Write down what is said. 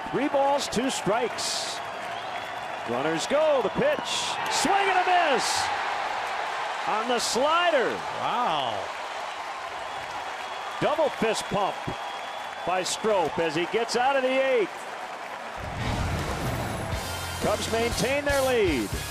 3 balls, 2 strikes. Runners go. The pitch. Swing and a miss. On the slider. Wow. Double fist pump by Strop as he gets out of the 8th. Cubs maintain their lead.